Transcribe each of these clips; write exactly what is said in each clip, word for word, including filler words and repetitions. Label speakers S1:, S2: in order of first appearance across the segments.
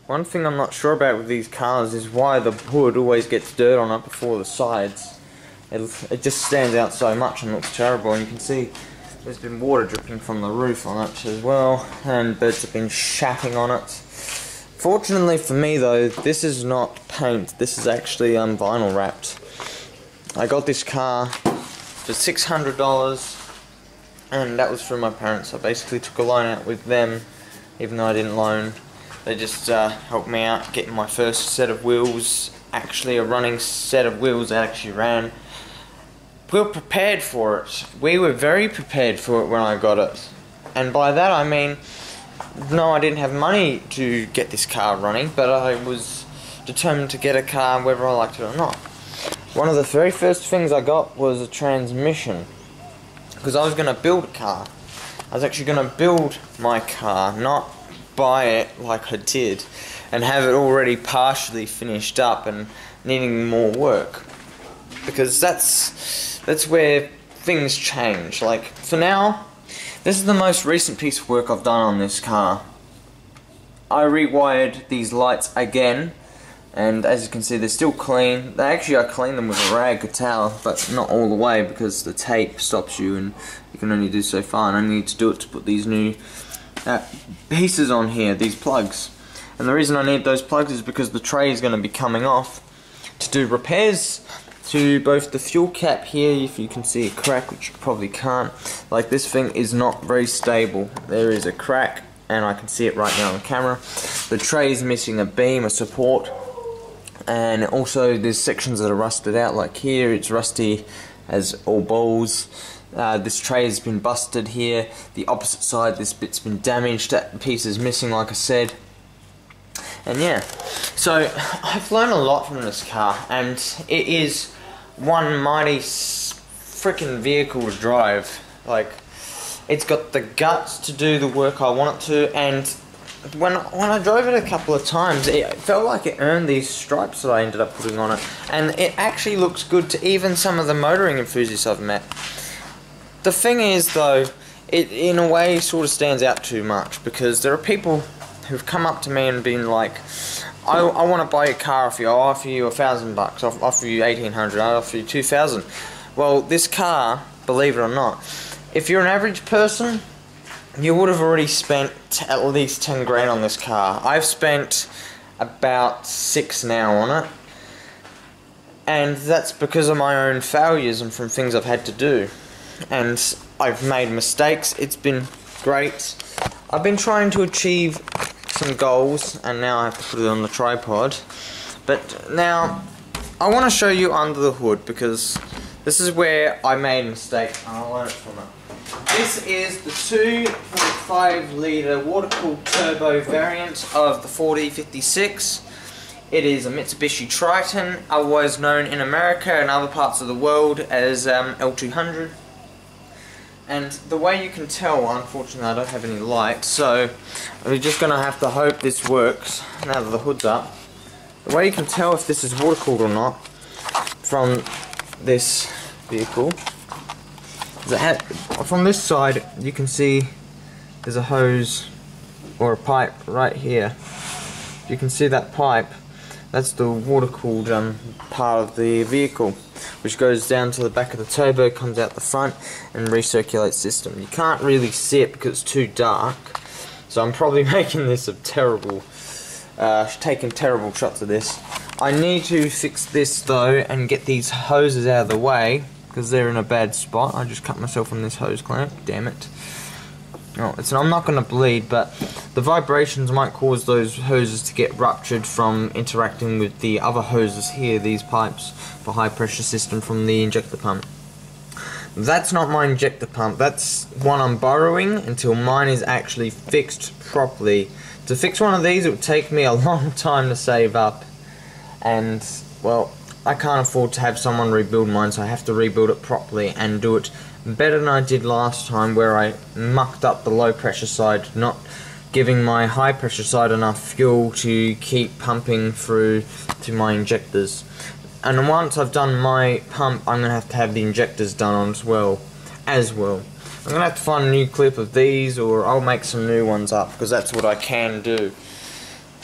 S1: One thing I'm not sure about with these cars is why the hood always gets dirt on it before the sides. It, it just stands out so much and looks terrible, and you can see there's been water dripping from the roof on it as well, and birds have been shapping on it. Fortunately for me though, this is not paint, this is actually um, vinyl wrapped. I got this car for six hundred dollars, and that was from my parents. I basically took a loan out with them, even though I didn't loan. They just uh, helped me out getting my first set of wheels, actually a running set of wheels that actually ran. We were prepared for it. We were very prepared for it when I got it. And by that I mean, no, I didn't have money to get this car running, but I was determined to get a car whether I liked it or not. One of the very first things I got was a transmission, because I was going to build a car. I was actually going to build my car, not buy it like I did and have it already partially finished up and needing more work, because that's that's where things change. Like, for now, this is the most recent piece of work I've done on this car. I rewired these lights again, and as you can see, they're still clean. They actually, I clean them with a rag, a towel, but not all the way because the tape stops you and you can only do so far, and I need to do it to put these new uh, pieces on here, these plugs. And the reason I need those plugs is because the tray is going to be coming off to do repairs to both the fuel cap here. If you can see a crack, which you probably can't, like, this thing is not very stable. There is a crack, and I can see it right now on camera. The tray is missing a beam, a support, and also there's sections that are rusted out, like here it's rusty as all balls. Uh, this tray has been busted here. The opposite side, this bit's been damaged, that piece is missing, like I said. And yeah, so I've learned a lot from this car, and it is one mighty freaking vehicle to drive. Like, it's got the guts to do the work I want it to, and when when I drove it a couple of times, it felt like it earned these stripes that I ended up putting on it, and it actually looks good to even some of the motoring enthusiasts I've met. The thing is though, it in a way sort of stands out too much, because there are people who've come up to me and been like, I, I want to buy a car off you, I'll offer you a thousand bucks, I'll offer you eighteen hundred, I'll offer you two thousand. Well, this car, believe it or not, if you're an average person, you would have already spent at least ten grand on this car. I've spent about six now on it, and that's because of my own failures and from things I've had to do. And I've made mistakes. It's been great. I've been trying to achieve some goals, and now I have to put it on the tripod. But now I want to show you under the hood, because this is where I made a mistake and I learned from it. This is the two point five litre water-cooled turbo variant of the forty fifty-six. It is a Mitsubishi Triton, otherwise known in America and other parts of the world as um, L two hundred. And the way you can tell, unfortunately I don't have any light, so we're just going to have to hope this works now that the hood's up. The way you can tell if this is water cooled or not from this vehicle is that from this side you can see there's a hose or a pipe right here. You can see that pipe. That's the water cooled um, part of the vehicle, which goes down to the back of the turbo, comes out the front and recirculates system. You can't really see it because it's too dark, so I'm probably making this a terrible, uh, taking terrible shots of this. I need to fix this though and get these hoses out of the way because they're in a bad spot. I just cut myself on this hose clamp, damn it. Oh, it's, I'm not going to bleed, but the vibrations might cause those hoses to get ruptured from interacting with the other hoses here, these pipes for high pressure system from the injector pump. That's not my injector pump, that's one I'm borrowing until mine is actually fixed properly. To fix one of these it would take me a long time to save up, and well, I can't afford to have someone rebuild mine, so I have to rebuild it properly and do it better than I did last time, where I mucked up the low pressure side, not giving my high pressure side enough fuel to keep pumping through to my injectors. And once I've done my pump, I'm going to have to have the injectors done on as well. As well. I'm going to have to find a new clip of these, or I'll make some new ones up, because that's what I can do.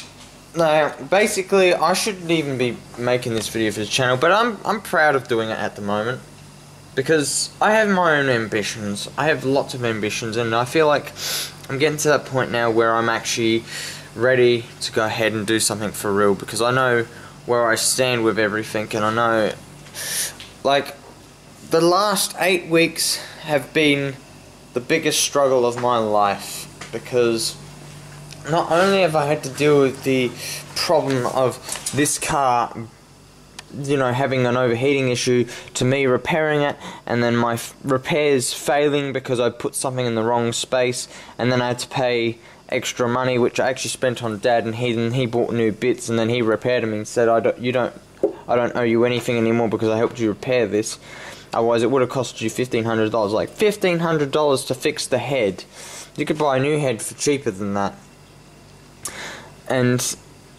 S1: No, basically, I shouldn't even be making this video for the channel, but I'm I'm proud of doing it at the moment. Because I have my own ambitions. I have lots of ambitions, and I feel like I'm getting to that point now where I'm actually ready to go ahead and do something for real, because I know where I stand with everything, and I know, like, the last eight weeks have been the biggest struggle of my life, because not only have I had to deal with the problem of this car, you know, having an overheating issue, to me repairing it, and then my f repairs failing because I put something in the wrong space, and then I had to pay extra money, which I actually spent on Dad, and he then he bought new bits, and then he repaired them and said, I don't, you don't, I don't owe you anything anymore because I helped you repair this. Otherwise, it would have cost you fifteen hundred dollars. Like fifteen hundred dollars to fix the head. You could buy a new head for cheaper than that. And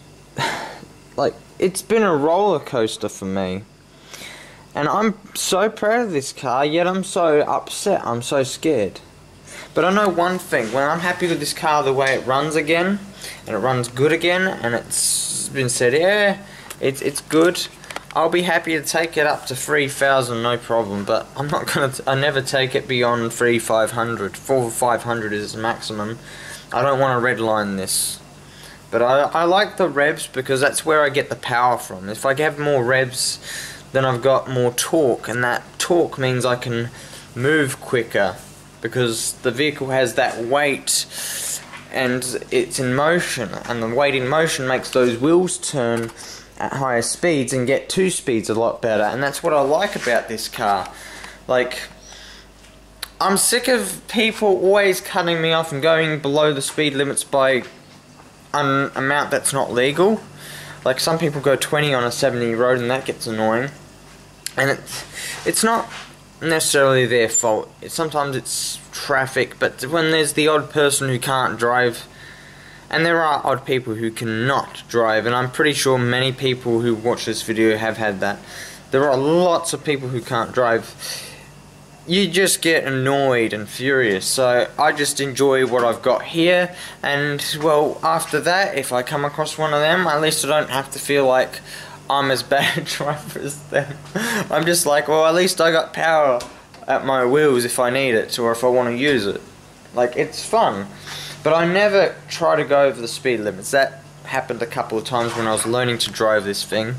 S1: like, it's been a roller coaster for me. And I'm so proud of this car, yet I'm so upset, I'm so scared. But I know one thing, when I'm happy with this car the way it runs again, and it runs good again, and it's been said, yeah, it's, it's good, I'll be happy to take it up to three thousand, no problem, but I'm not gonna, t I never take it beyond three five hundred, four five hundred is the maximum. I don't want to redline this. But I, I like the revs because that's where I get the power from. If I have more revs, then I've got more torque, and that torque means I can move quicker because the vehicle has that weight and it's in motion, and the weight in motion makes those wheels turn at higher speeds and get two speeds a lot better, and that's what I like about this car. Like, I'm sick of people always cutting me off and going below the speed limits by an amount that's not legal. Like, some people go twenty on a seventy road, and that gets annoying. And it's it's not necessarily their fault. It, sometimes it's traffic, but when there's the odd person who can't drive, and there are odd people who cannot drive, and I'm pretty sure many people who watch this video have had that. There are lots of people who can't drive. You just get annoyed and furious, so I just enjoy what I've got here, and well, after that, if I come across one of them, at least I don't have to feel like I'm as bad a driver as them. I'm just like, well, at least I got power at my wheels if I need it, or if I want to use it. Like, it's fun, but I never try to go over the speed limits. That happened a couple of times when I was learning to drive this thing.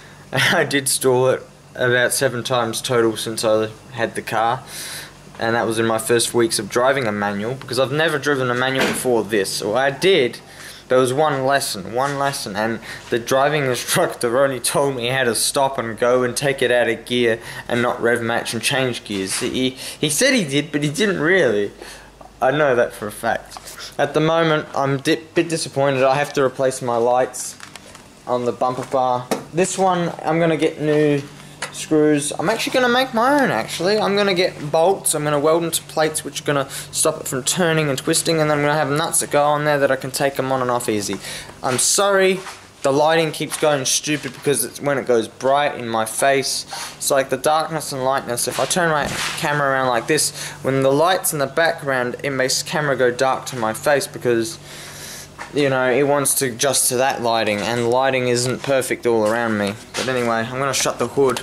S1: I did stall it about seven times total since I had the car, and that was in my first weeks of driving a manual, because I've never driven a manual before this. Or I did, there was one lesson, one lesson, and the driving instructor only told me how to stop and go and take it out of gear and not rev match and change gears. He, he said he did, but he didn't really. I know that for a fact. At the moment, I'm a di bit disappointed. I have to replace my lights on the bumper bar. This one, I'm going to get new screws. I'm actually going to make my own, actually. I'm going to get bolts. I'm going to weld into plates which are going to stop it from turning and twisting, and then I'm going to have nuts that go on there that I can take them on and off easy. I'm sorry, the lighting keeps going stupid because it's when it goes bright in my face. It's like the darkness and lightness. If I turn my camera around like this, when the light's in the background, it makes the camera go dark to my face because, you know, it wants to adjust to that lighting, and lighting isn't perfect all around me. But anyway, I'm going to shut the hood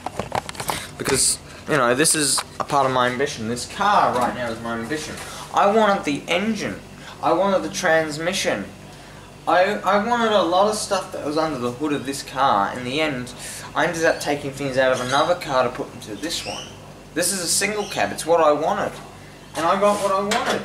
S1: because, you know, this is a part of my ambition. This car right now is my ambition. I wanted the engine. I wanted the transmission. I, I wanted a lot of stuff that was under the hood of this car. In the end, I ended up taking things out of another car to put into this one. This is a single cab. It's what I wanted. And I got what I wanted.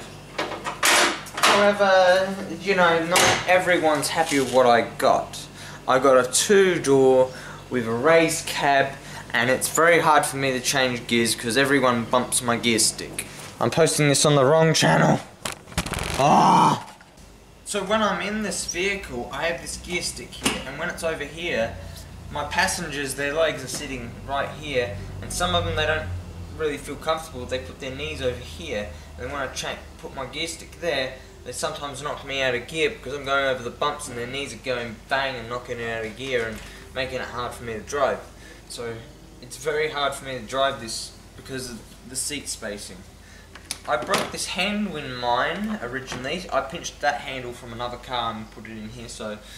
S1: However, you know, not everyone's happy with what I got. I got a two-door with a raised cab, and it's very hard for me to change gears because everyone bumps my gear stick. I'm posting this on the wrong channel. Ah! So when I'm in this vehicle, I have this gear stick here, and when it's over here, my passengers, their legs are sitting right here, and some of them, they don't really feel comfortable. They put their knees over here, and when I cha put my gear stick there, they sometimes knock me out of gear because I'm going over the bumps and their knees are going bang and knocking it out of gear and making it hard for me to drive. So it's very hard for me to drive this because of the seat spacing. I broke this handle in mine originally. I pinched that handle from another car and put it in here, so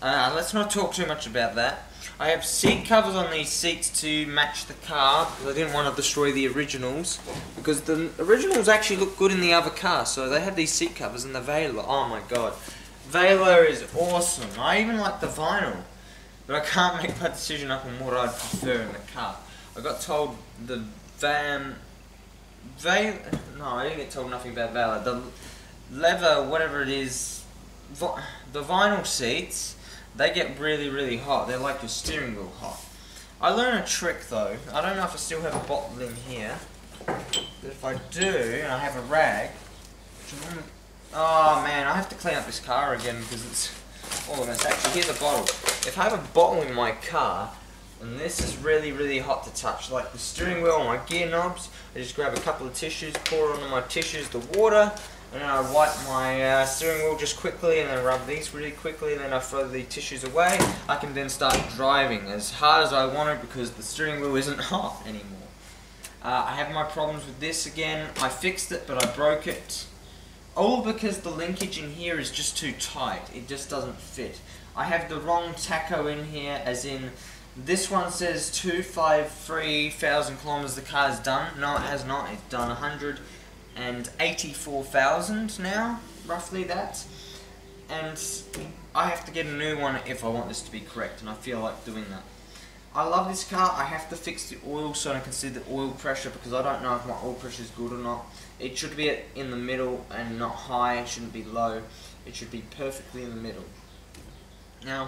S1: Uh, let's not talk too much about that. I have seat covers on these seats to match the car because I didn't want to destroy the originals, because the originals actually look good in the other car, so they have these seat covers in the Vela. Oh my god. Vela is awesome. I even like the vinyl, but I can't make my decision up on what I'd prefer in the car. I got told the van... Vela... No, I didn't get told nothing about Vela. The leather, whatever it is, the vinyl seats, they get really, really hot. They're like your steering wheel hot. I learned a trick though. I don't know if I still have a bottle in here, but if I do, and I have a rag, which oh man, I have to clean up this car again because it's all of this. Actually, here's a bottle. If I have a bottle in my car, and this is really, really hot to touch, like the steering wheel and my gear knobs, I just grab a couple of tissues, pour onto my tissues the water, and then I wipe my uh, steering wheel just quickly, and then rub these really quickly, and then I throw the tissues away. I can then start driving as hard as I want to because the steering wheel isn't hot anymore. Uh, I have my problems with this again. I fixed it, but I broke it. All because the linkage in here is just too tight. It just doesn't fit. I have the wrong tacho in here, as in this one says two hundred fifty-three thousand kilometers the car's done. No, it has not. It's done one hundred eighty-four thousand now, roughly that. And I have to get a new one if I want this to be correct, and I feel like doing that. I love this car. I have to fix the oil so I can see the oil pressure, because I don't know if my oil pressure is good or not. It should be in the middle and not high. It shouldn't be low. It should be perfectly in the middle. Now,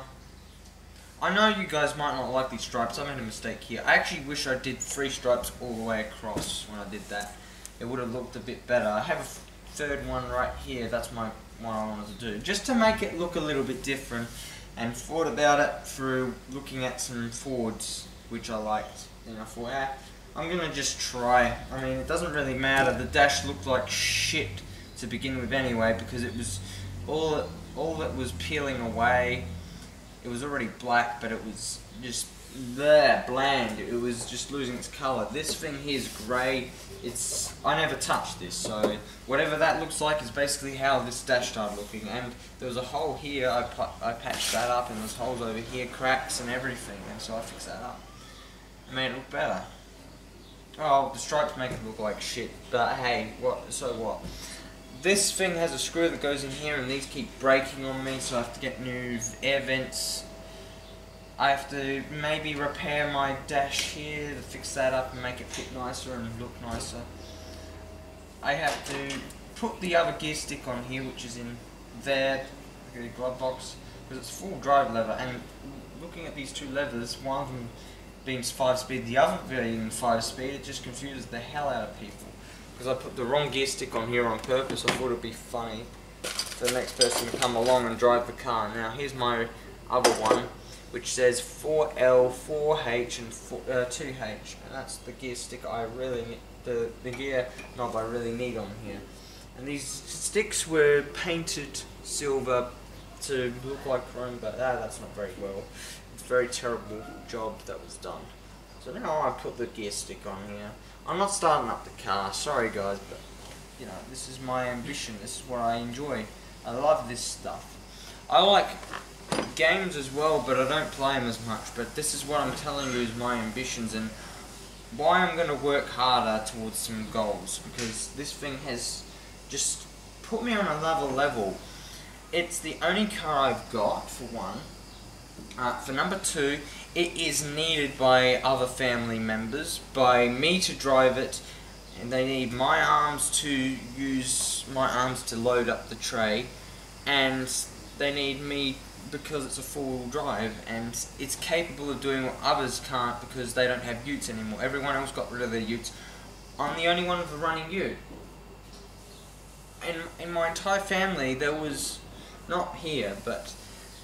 S1: I know you guys might not like these stripes. I made a mistake here. I actually wish I did three stripes all the way across when I did that. It would have looked a bit better. I have a third one right here. That's my one I wanted to do, just to make it look a little bit different, and thought about it through looking at some Fords which I liked. And I thought, ah, I'm gonna just try. I mean, it doesn't really matter. The dash looked like shit to begin with anyway, because it was all it, all that was peeling away. It was already black, but it was just there, bland. It was just losing its colour. This thing here is grey. It's I never touched this, so whatever that looks like is basically how this dash started looking. And there was a hole here. I pu I patched that up, and there's holes over here, cracks and everything, and so I fixed that up. It made it look better. Oh, the stripes make it look like shit, but hey, what? So what? This thing has a screw that goes in here, and these keep breaking on me, so I have to get new air vents. I have to maybe repair my dash here to fix that up and make it fit nicer and look nicer. I have to put the other gear stick on here, which is in there, the glove box, because it's full drive lever. And looking at these two levers, one of them being five speed, the other being five speed, it just confuses the hell out of people. Because I put the wrong gear stick on here on purpose. I thought it would be funny for the next person to come along and drive the car. Now here's my other one, which says four L, four H and four, uh, two H, and that's the gear stick I really need, the, the gear knob I really need on here. And these sticks were painted silver to look like chrome, but ah, that's not very well. It's a very terrible job that was done. So now I put the gear stick on here. I'm not starting up the car, sorry guys, but you know, this is my ambition, this is what I enjoy. I love this stuff. I like games as well, but I don't play them as much, but this is what I'm telling you is my ambitions and why I'm going to work harder towards some goals, because this thing has just put me on another level. It's the only car I've got, for one. Uh, for number two, it is needed by other family members, by me to drive it, and they need my arms to use my arms to load up the tray, and they need me because it's a four-wheel drive, and it's capable of doing what others can't because they don't have utes anymore. Everyone else got rid of their utes. I'm the only one with a running ute. In, in my entire family, there was, not here, but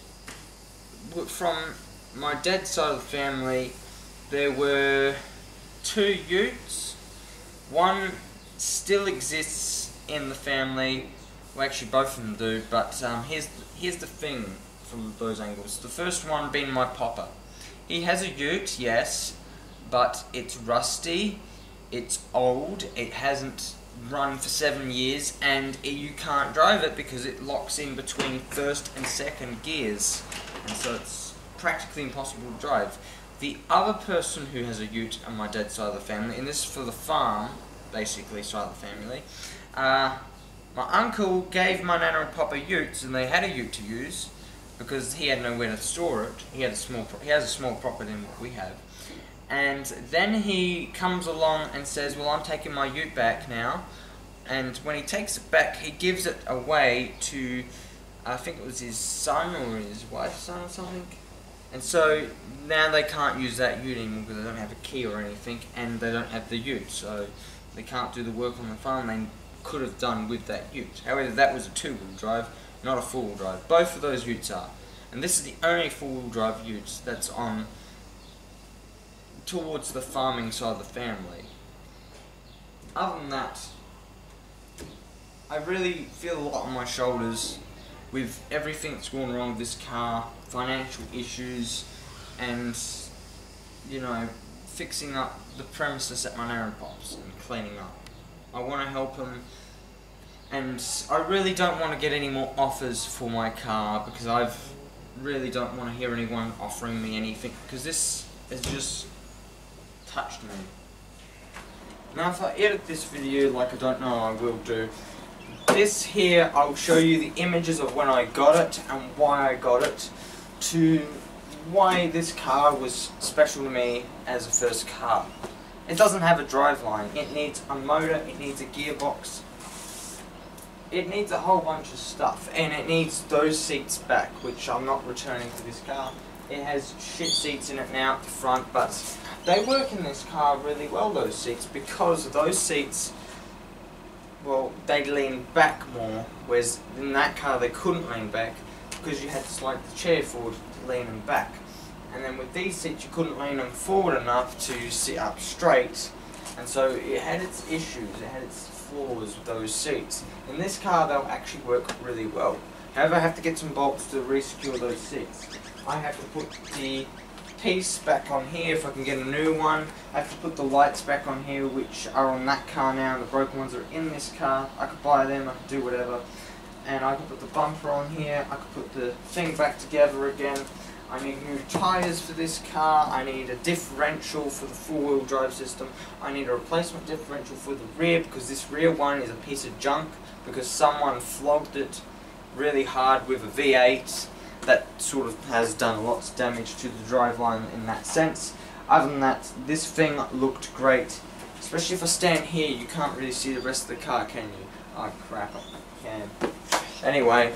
S1: from my dad's side of the family, there were two utes. One still exists in the family. Well, actually both of them do, but um, here's, here's the thing from those angles. The first one being my papa. He has a ute, yes, but it's rusty, it's old, it hasn't run for seven years, and you can't drive it because it locks in between first and second gears. and so it's practically impossible to drive. The other person who has a ute on my dad's side of the family, and this is for the farm, basically, side of the family, uh, my uncle gave my nana and papa utes, and they had a ute to use because he had nowhere to store it. He had a small, pro he has a smaller property than what we have. And then he comes along and says, well, I'm taking my ute back now. And when he takes it back, he gives it away to, I think it was his son or his wife's son or something. And so now they can't use that ute anymore because they don't have a key or anything, and they don't have the ute, so they can't do the work on the farm they could have done with that ute. However, that was a two-wheel drive, not a four-wheel drive. Both of those utes are. And this is the only four-wheel drive ute that's on towards the farming side of the family. Other than that, I really feel a lot on my shoulders with everything that's gone wrong with this car, financial issues, and, you know, fixing up the premises at my nana and pop's and cleaning up. I want to help them, and I really don't want to get any more offers for my car because I really don't want to hear anyone offering me anything, because this has just touched me. Now if I edit this video like I don't know I will do, this here I'll show you the images of when I got it and why I got it, to why this car was special to me as a first car. It doesn't have a driveline, it needs a motor, it needs a gearbox, it needs a whole bunch of stuff, and it needs those seats back, which I'm not returning to this car. It has shit seats in it now at the front, but they work in this car really well, those seats, because those seats, well, they lean back more, whereas in that car they couldn't lean back because you had to slide the chair forward to lean them back. And then with these seats you couldn't lean them forward enough to sit up straight, and so it had its issues, it had its flaws with those seats. In this car they'll actually work really well. However, I have to get some bolts to re-secure those seats. I have to put the piece back on here if I can get a new one. I have to put the lights back on here, which are on that car now, and the broken ones are in this car. I could buy them, I could do whatever. And I could put the bumper on here, I could put the thing back together again. I need new tyres for this car, I need a differential for the four-wheel drive system, I need a replacement differential for the rear because this rear one is a piece of junk because someone flogged it really hard with a V eight that sort of has done lots of damage to the driveline in that sense. Other than that, this thing looked great, especially if I stand here you can't really see the rest of the car, can you? Oh crap, I can. Anyway,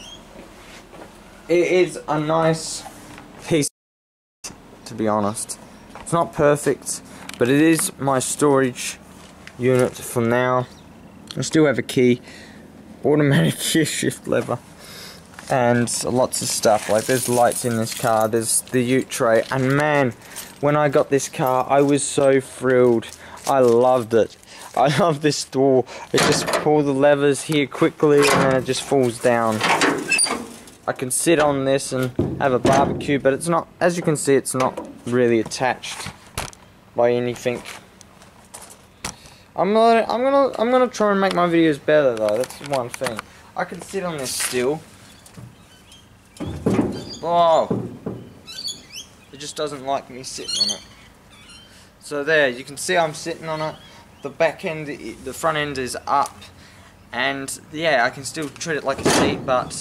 S1: it is a nice piece, to be honest. It's not perfect, but it is my storage unit for now. I still have a key, automatic gear shift lever, and lots of stuff. Like there's lights in this car, there's the ute tray, and man, when I got this car I was so thrilled. I loved it. I love this door. It just pull the levers here quickly and then it just falls down. I can sit on this and have a barbecue, but it's not, as you can see, it's not really attached by anything. I'm gonna, I'm gonna, I'm gonna try and make my videos better though. That's one thing. I can sit on this still. Oh, it just doesn't like me sitting on it. So there, you can see I'm sitting on it. The back end, the front end is up, and yeah, I can still treat it like a seat, but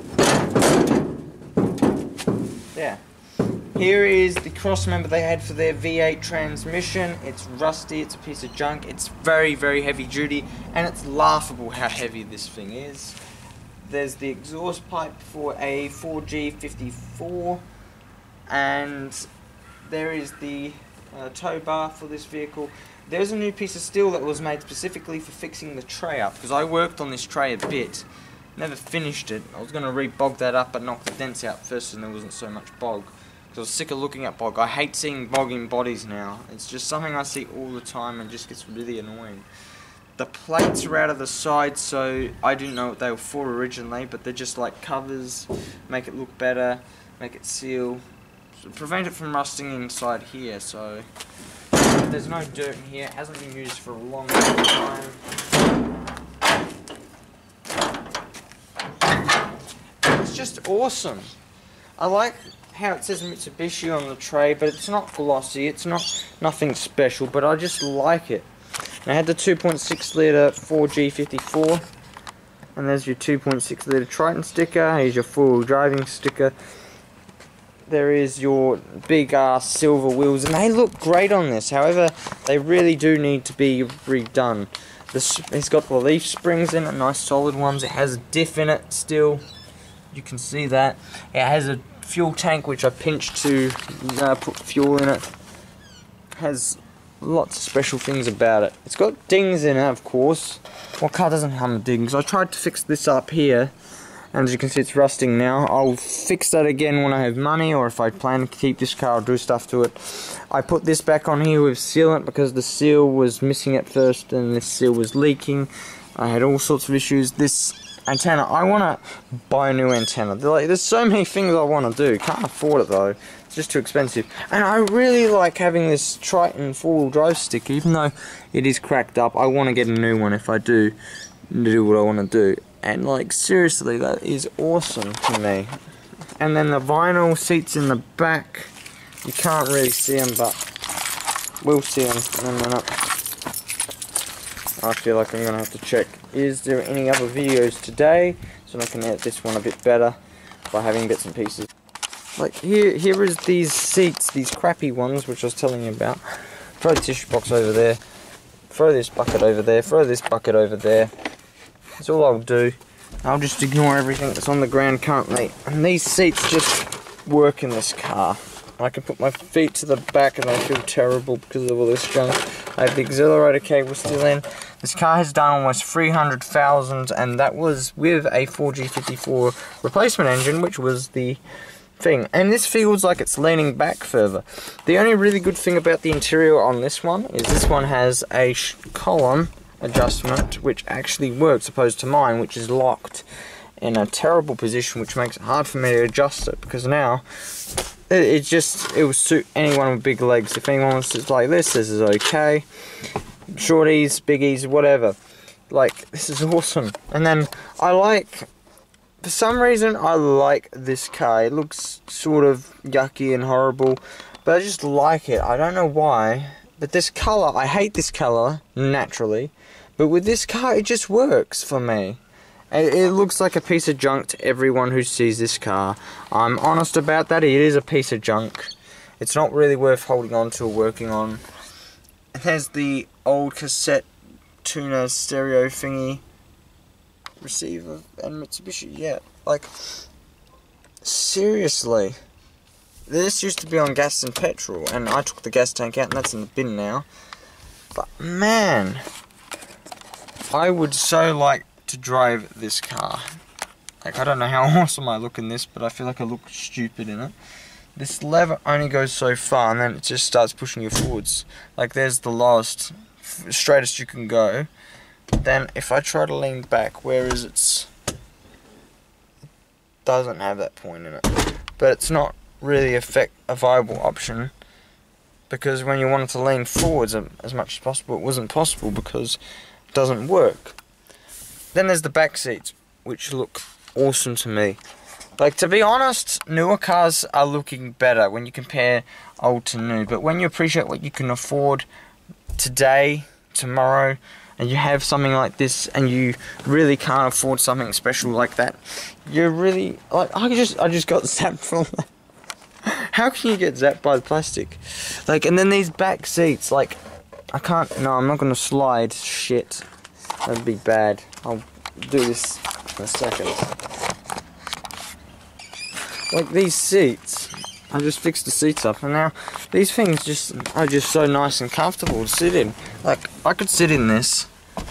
S1: yeah. Here is the cross member they had for their V eight transmission. It's rusty, it's a piece of junk, it's very, very heavy duty, and it's laughable how heavy this thing is. There's the exhaust pipe for a four G fifty-four, and there is the uh, tow bar for this vehicle. There's a new piece of steel that was made specifically for fixing the tray up, because I worked on this tray a bit, never finished it. I was going to re-bog that up but knock the dents out first and there wasn't so much bog, because I was sick of looking at bog. I hate seeing bogging bodies now. It's just something I see all the time and just gets really annoying. The plates are out of the side, so I didn't know what they were for originally, but they're just like covers, make it look better, make it seal, so prevent it from rusting inside here. So there's no dirt in here, it hasn't been used for a long time. It's just awesome. I like how it says Mitsubishi on the tray, but it's not glossy, it's not nothing special, but I just like it. And I had the two point six litre four G fifty-four, and there's your two point six litre Triton sticker. Here's your four-wheel driving sticker. There is your big ass silver wheels, and they look great on this. However, they really do need to be redone. This, it's got the leaf springs in it, nice solid ones. It has a diff in it still. You can see that. It has a fuel tank which I pinched to uh, put fuel in it. It has lots of special things about it. It's got dings in it, of course. What car doesn't have dings? I tried to fix this up here, and as you can see it's rusting now. I'll fix that again when I have money, or if I plan to keep this car, I'll do stuff to it. I put this back on here with sealant because the seal was missing at first and this seal was leaking. I had all sorts of issues. This antenna, I want to buy a new antenna. Like, there's so many things I want to do. Can't afford it though. It's just too expensive. And I really like having this Triton four-wheel drive stick, even though it is cracked up. I want to get a new one if I do do what I want to do. And like, seriously, that is awesome to me. And then the vinyl seats in the back. You can't really see them, but we'll see them in a minute. I feel like I'm going to have to check, is there any other videos today, so I can edit this one a bit better by having bits and pieces. Like, here, here is these seats, these crappy ones, which I was telling you about. Throw the tissue box over there, throw this bucket over there, throw this bucket over there. That's all I'll do. I'll just ignore everything that's on the ground currently. And these seats just work in this car. I can put my feet to the back and I feel terrible because of all this junk. I have the accelerator cable still in. This car has done almost three hundred thousand, and that was with a four G fifty-four replacement engine, which was the thing. And this feels like it's leaning back further. The only really good thing about the interior on this one is this one has a sh column adjustment which actually works, opposed to mine, which is locked in a terrible position, which makes it hard for me to adjust it, because now it, it just it will suit anyone with big legs. If anyone wants to like this, this is okay. Shorties, biggies, whatever. Like, this is awesome. And then I like, for some reason I like this car. It looks sort of yucky and horrible, but I just like it. I don't know why, but this colour, I hate this colour naturally, but with this car it just works for me. It looks like a piece of junk to everyone who sees this car. I'm honest about that, it is a piece of junk. It's not really worth holding on to or working on. It has the old cassette tuner stereo thingy receiver and Mitsubishi, yeah. Like, seriously. This used to be on gas and petrol, and I took the gas tank out and that's in the bin now. But man, I would so like to drive this car. Like, I don't know how awesome I look in this, but I feel like I look stupid in it. This lever only goes so far, and then it just starts pushing you forwards. Like, there's the lowest, straightest you can go. Then if I try to lean back, where is it? It doesn't have that point in it. But it's not really effect, a viable option, because when you wanted to lean forwards as much as possible, it wasn't possible because it doesn't work. Then there's the back seats, which look awesome to me. Like, to be honest, newer cars are looking better when you compare old to new. But when you appreciate what you can afford today, tomorrow, and you have something like this, and you really can't afford something special like that, you're really, like, I just, I just got zapped from that. How can you get zapped by the plastic? Like, and then these back seats, like, I can't, no, I'm not going to slide, shit. That'd be bad. I'll do this in a second. Like, these seats, I just fixed the seats up, and now these things just are just so nice and comfortable to sit in. Like, I could sit in this,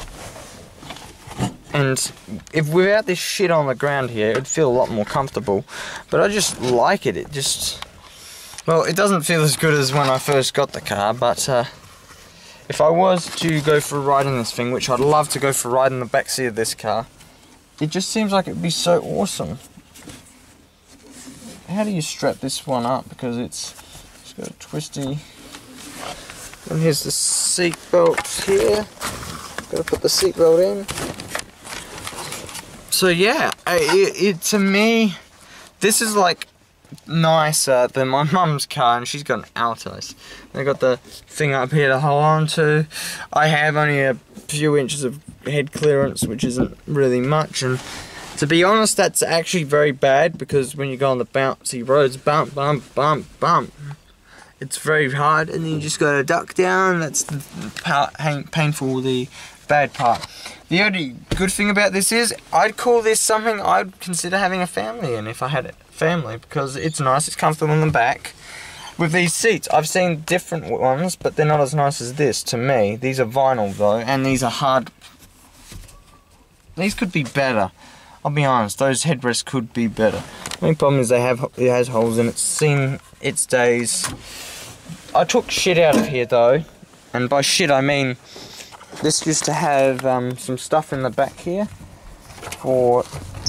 S1: and if without this shit on the ground here, it'd feel a lot more comfortable. But I just like it. It just, well, it doesn't feel as good as when I first got the car, but uh, if I was to go for a ride in this thing, which I'd love to go for a ride in the backseat of this car, it just seems like it'd be so awesome. How do you strap this one up? Because it's, it's got a twisty. And here's the seat belt here. Gotta put the seat belt in. So yeah, it, it to me, this is like nicer than my mum's car, and she's got an Altos. They got the thing up here to hold on to. I have only a few inches of head clearance, which isn't really much, and to be honest, that's actually very bad, because when you go on the bouncy roads, bump, bump, bump, bump, it's very hard, and then you just gotta duck down. That's the part, painful, the bad part. The only good thing about this is, I'd call this something I'd consider having a family in if I had a family, because it's nice, it's comfortable in the back. With these seats, I've seen different ones, but they're not as nice as this to me. These are vinyl though, and these are hard. These could be better. I'll be honest, those headrests could be better. The only problem is they have it has holes in it. It's seen its days. I took shit out of here though, and by shit I mean this used to have um, some stuff in the back here for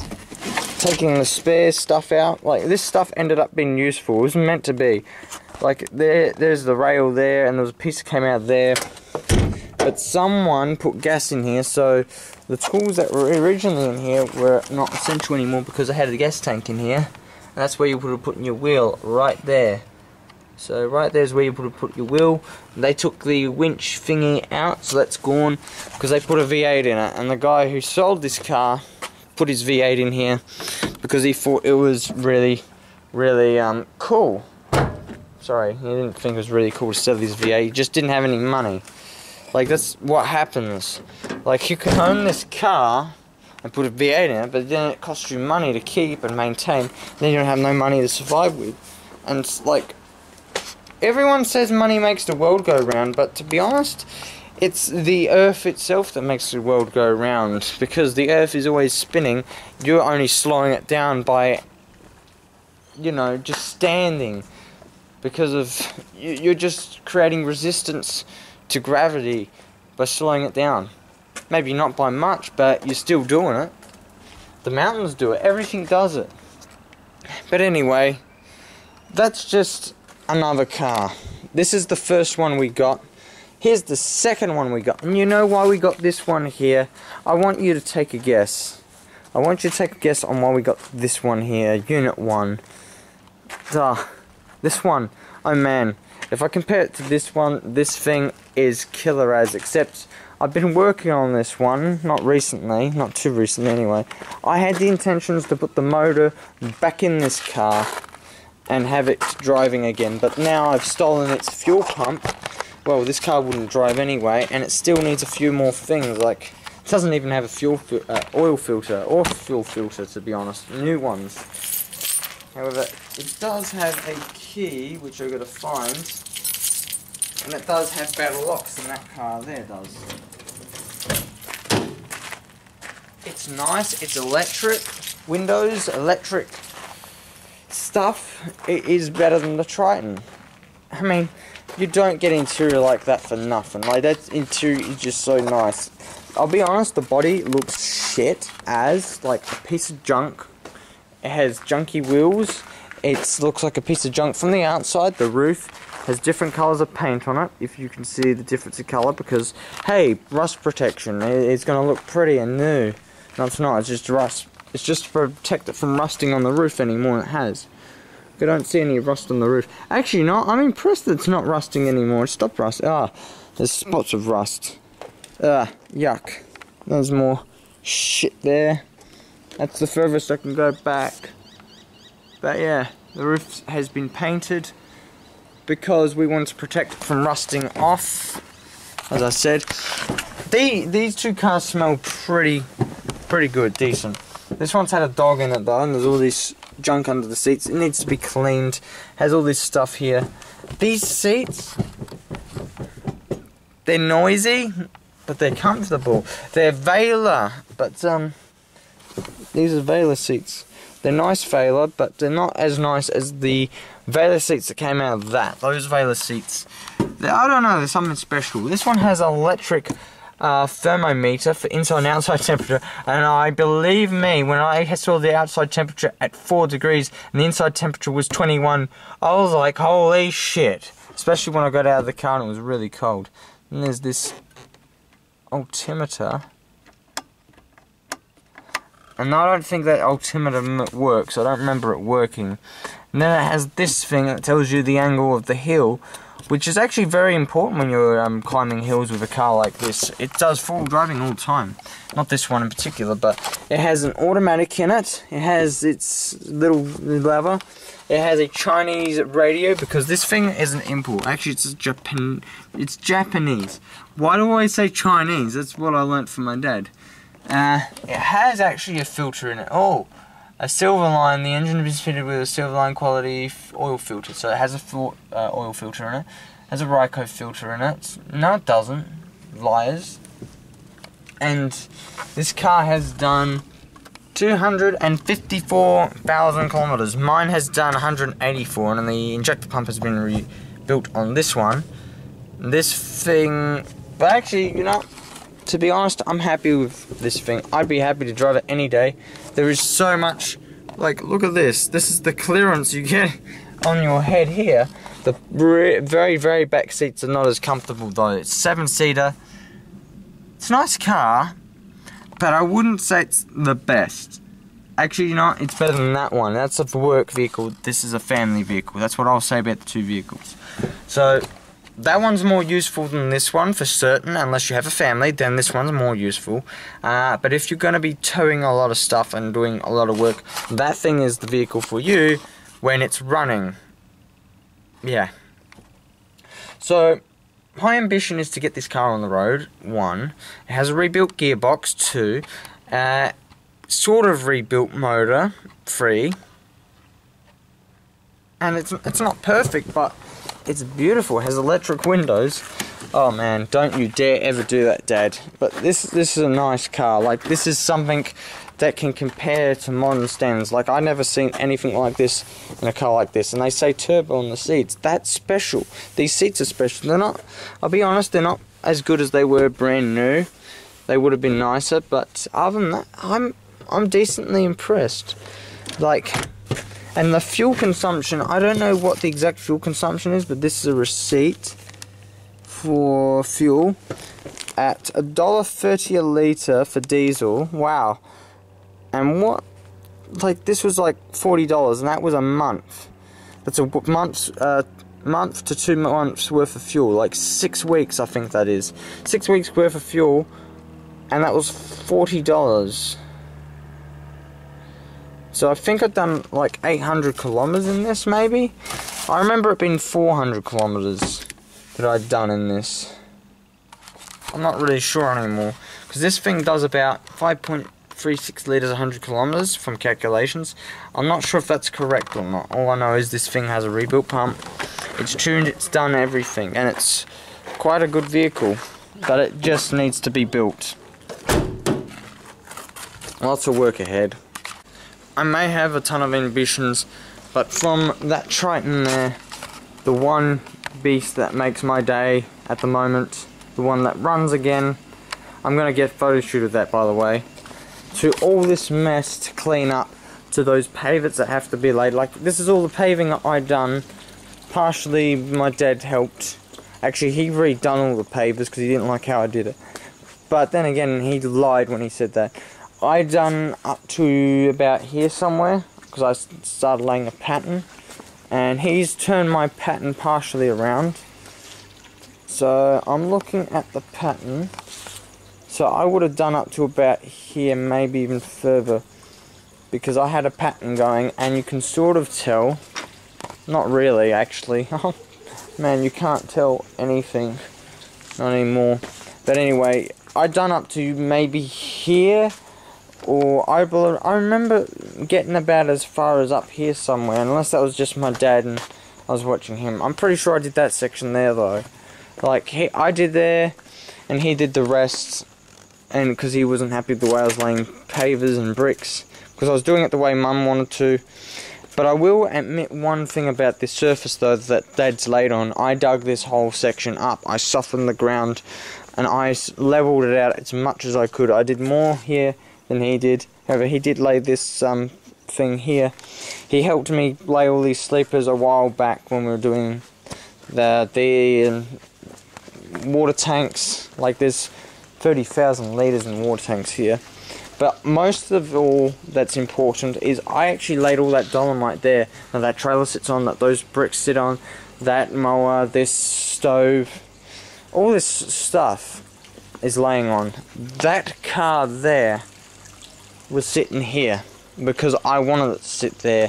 S1: taking the spare stuff out. Like, this stuff ended up being useful. It was meant to be. Like, there, there's the rail there, and there was a piece that came out there. But someone put gas in here, so the tools that were originally in here were not essential anymore, because I had a gas tank in here. And that's where you would have put in your wheel, right there. So right there's where you would have put your wheel. They took the winch thingy out, so that's gone, because they put a V eight in it. And the guy who sold this car put his V eight in here because he thought it was really, really um, cool. Sorry, he didn't think it was really cool to sell his V eight. He just didn't have any money. Like, that's what happens. Like, you can own this car and put a V eight in it, but then it costs you money to keep and maintain. Then you don't have no money to survive with. And it's like, everyone says money makes the world go round, but to be honest, it's the earth itself that makes the world go round, because the earth is always spinning. You're only slowing it down by, you know, just standing, because of, you're just creating resistance to gravity by slowing it down. Maybe not by much, but you're still doing it. The mountains do it, everything does it. But anyway, that's just another car. This is the first one we got. Here's the second one we got. And you know why we got this one here? I want you to take a guess. I want you to take a guess on why we got this one here. Unit one. Duh. This one. Oh man. If I compare it to this one, this thing is killer as, except I've been working on this one, not recently, not too recently anyway. I had the intentions to put the motor back in this car and have it driving again, but now I've stolen its fuel pump. Well, this car wouldn't drive anyway, and it still needs a few more things. Like, it doesn't even have a fuel fi uh, oil filter or fuel filter, to be honest. New ones. However, it does have a key, which I've got to find, and it does have better locks than that car there does. It's nice. It's electric. Windows, electric stuff. It is better than the Triton. I mean, you don't get interior like that for nothing. Like, that interior is just so nice. I'll be honest, the body looks shit as, like, a piece of junk. It has junky wheels. It looks like a piece of junk from the outside. The roof has different colours of paint on it, if you can see the difference in colour, because, hey, rust protection. It's going to look pretty and new. No, it's not. It's just rust. It's just to protect it from rusting on the roof anymore, and it has. I don't see any rust on the roof. Actually, no, I'm impressed that it's not rusting anymore. It stopped rusting. Ah, there's spots of rust. Ah, yuck. There's more shit there. That's the furthest I can go back. But yeah, the roof has been painted because we want to protect it from rusting off. As I said, the, these two cars smell pretty, pretty good, decent. This one's had a dog in it though, and there's all this junk under the seats. It needs to be cleaned. Has all this stuff here. These seats, they're noisy, but they're comfortable. They're Vela, but um, these are Vela seats. They're nice Vela, but they're not as nice as the Vela seats that came out of that. Those Vela seats, I don't know, there's something special. This one has electric Uh, thermometer for inside and outside temperature, and I believe me, when I saw the outside temperature at four degrees and the inside temperature was twenty-one, I was like, holy shit, especially when I got out of the car and it was really cold. And there's this altimeter, and I don't think that altimeter works. I don't remember it working, And then it has this thing that tells you the angle of the hill, which is actually very important when you're um, climbing hills with a car like this. It does full driving all the time. Not this one in particular, but it has an automatic in it. It has its little lever. It has a Chinese radio, because this thing is an import. Actually, it's Japan. It's Japanese. Why do I say Chinese? That's what I learnt from my dad. Uh, it has actually a filter in it. Oh, a silver line. The engine is fitted with a silver line quality oil filter, so it has a fil uh, oil filter in it. It has a Ryco filter in it. No, it doesn't. Liars. And this car has done two hundred fifty-four thousand kilometers. Mine has done one hundred eighty-four, and the injector pump has been rebuilt on this one. This thing, but actually, you know, to be honest, I'm happy with this thing. I'd be happy to drive it any day. There is so much, like, look at this. This is the clearance you get on your head here. The very, very back seats are not as comfortable though. It's seven-seater. It's a nice car, but I wouldn't say it's the best. Actually, you know, it's better than that one. That's a work vehicle. This is a family vehicle. That's what I'll say about the two vehicles. So, that one's more useful than this one for certain. Unless you have a family, then this one's more useful. Uh, but if you're going to be towing a lot of stuff and doing a lot of work, that thing is the vehicle for you when it's running. Yeah. So, my ambition is to get this car on the road, one. It has a rebuilt gearbox, two. Uh, sort of rebuilt motor, three. And it's, it's not perfect, but it's beautiful. It has electric windows. Oh man, don't you dare ever do that, Dad. But this, this is a nice car. Like, this is something that can compare to modern standards. Like, I've never seen anything like this in a car like this. And they say turbo on the seats. That's special. These seats are special. They're not, I'll be honest, they're not as good as they were brand new. They would have been nicer, but other than that, I'm I'm decently impressed. Like, and the fuel consumption, I don't know what the exact fuel consumption is, but this is a receipt for fuel at a dollar thirty a litre for diesel. Wow. And what, like, this was like forty dollars, and that was a month. That's a month, uh, month to two months worth of fuel. Like, six weeks, I think that is. Six weeks worth of fuel, and that was forty dollars. So I think I've done like eight hundred kilometers in this, maybe? I remember it being four hundred kilometers that I'd done in this. I'm not really sure anymore, because this thing does about five point three six litres one hundred kilometers from calculations. I'm not sure if that's correct or not. All I know is this thing has a rebuilt pump. It's tuned, it's done everything, and it's quite a good vehicle, but it just needs to be built. Lots of work ahead. I may have a ton of ambitions, but from that Triton there, the one beast that makes my day at the moment, the one that runs again, I'm going to get a photo shoot of that, by the way, to all this mess to clean up, to those pavers that have to be laid. Like, this is all the paving that I done. Partially my dad helped. Actually, he redone all the pavers because he didn't like how I did it. But then again, he lied when he said that. I done up to about here somewhere, because I started laying a pattern, and he's turned my pattern partially around. So I'm looking at the pattern. So I would have done up to about here, maybe even further, because I had a pattern going, and you can sort of tell, not really actually, man, you can't tell anything, not anymore. But anyway, I done up to maybe here, or I believe, I remember getting about as far as up here somewhere, unless that was just my dad and I was watching him. I'm pretty sure I did that section there though. Like, he, I did there, and he did the rest, and because he wasn't happy with the way I was laying pavers and bricks, because I was doing it the way Mum wanted to. But I will admit one thing about this surface though that Dad's laid on. I dug this whole section up, I softened the ground, and I leveled it out as much as I could. I did more here than he did. However, he did lay this um, thing here. He helped me lay all these sleepers a while back when we were doing the, the um, water tanks. Like, there's thirty thousand litres in water tanks here. But most of all that's important is I actually laid all that dolomite there that that trailer sits on, that those bricks sit on, that mower, this stove, all this stuff is laying on. That car there was sitting here because I wanted it to sit there.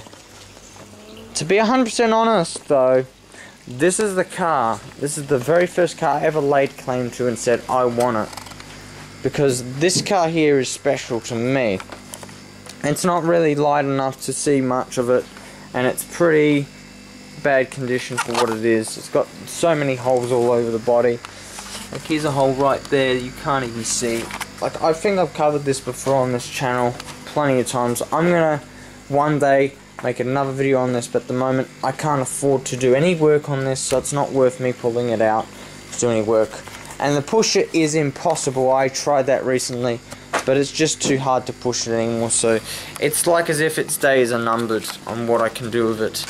S1: To be one hundred percent honest though, this is the car, this is the very first car I ever laid claim to and said I want it. Because this car here is special to me. It's not really light enough to see much of it, and it's pretty bad condition for what it is. It's got so many holes all over the body. Like here's a hole right there you can't even see. Like I think I've covered this before on this channel plenty of times. I'm gonna one day make another video on this, but at the moment I can't afford to do any work on this, so it's not worth me pulling it out to do any work. And the pusher is impossible. I tried that recently, but it's just too hard to push it anymore, so it's like as if its days are numbered on what I can do with it.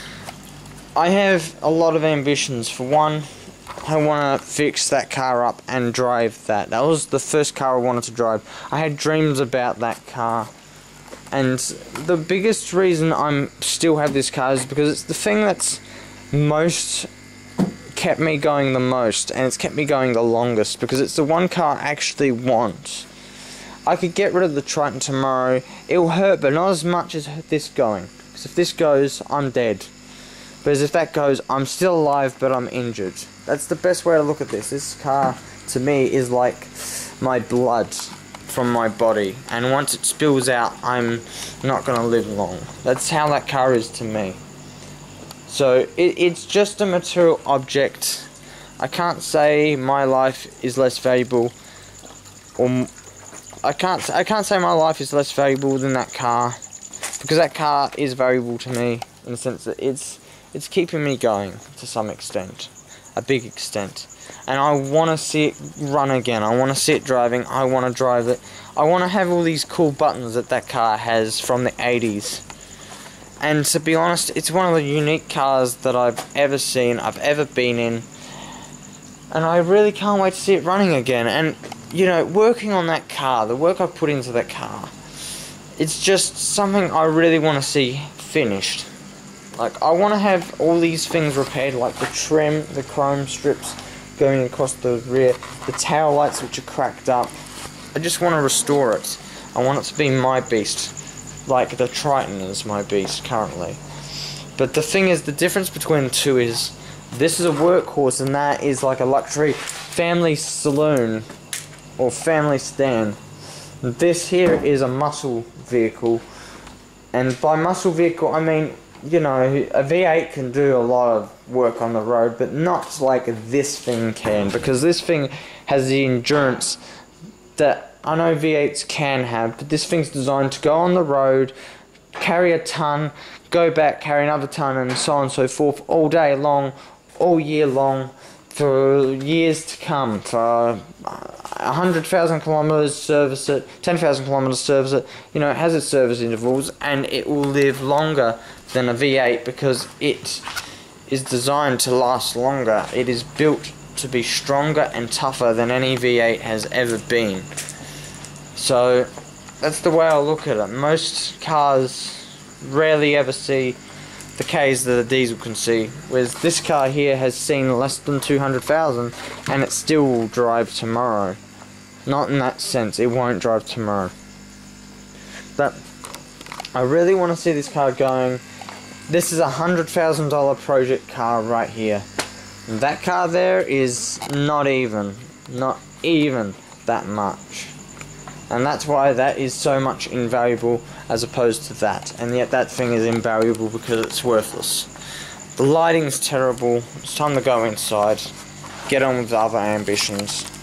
S1: I have a lot of ambitions. For one, I want to fix that car up and drive that. That was the first car I wanted to drive. I had dreams about that car. And the biggest reason I still have this car is because it's the thing that's most kept me going the most, and it's kept me going the longest, because it's the one car I actually want. I could get rid of the Triton tomorrow. It'll hurt, but not as much as this going. Because if this goes, I'm dead. Whereas if that goes, I'm still alive, but I'm injured. That's the best way to look at this. This car, to me, is like my blood from my body, and once it spills out, I'm not gonna live long. That's how that car is to me. So it, it's just a material object. I can't say my life is less valuable, or I can't I can't say my life is less valuable than that car, because that car is valuable to me in the sense that it's it's keeping me going to some extent, a big extent. And I want to see it run again. I want to see it driving. I want to drive it. I want to have all these cool buttons that that car has from the eighties. And to be honest, it's one of the unique cars that I've ever seen, I've ever been in. And I really can't wait to see it running again. And, you know, working on that car, the work I've put into that car, it's just something I really want to see finished. Like, I want to have all these things repaired, like the trim, the chrome strips going across the rear, the tail lights which are cracked up. I just want to restore it. I want it to be my beast, like the Triton is my beast currently. But the thing is, the difference between the two is, this is a workhorse and that is like a luxury family saloon or family stand. This here is a muscle vehicle, and by muscle vehicle I mean, you know, a V eight can do a lot of work on the road, but not like this thing can, because this thing has the endurance that I know V eights can have, but this thing's designed to go on the road, carry a ton, go back, carry another ton, and so on and so forth, all day long, all year long, for years to come, for one hundred thousand kilometers, service it, ten thousand kilometers, service it. You know, it has its service intervals, and it will live longer than a V eight because it is designed to last longer. It is built to be stronger and tougher than any V eight has ever been. So that's the way I look at it. Most cars rarely ever see the K's that a diesel can see, whereas this car here has seen less than two hundred thousand, and it still will drive tomorrow. Not in that sense, it won't drive tomorrow. But I really want to see this car going. This is a one hundred thousand dollar project car right here. And that car there is not even, not even that much. And that's why that is so much invaluable as opposed to that. And yet that thing is invaluable because it's worthless. The lighting's terrible. It's time to go inside. Get on with the other ambitions.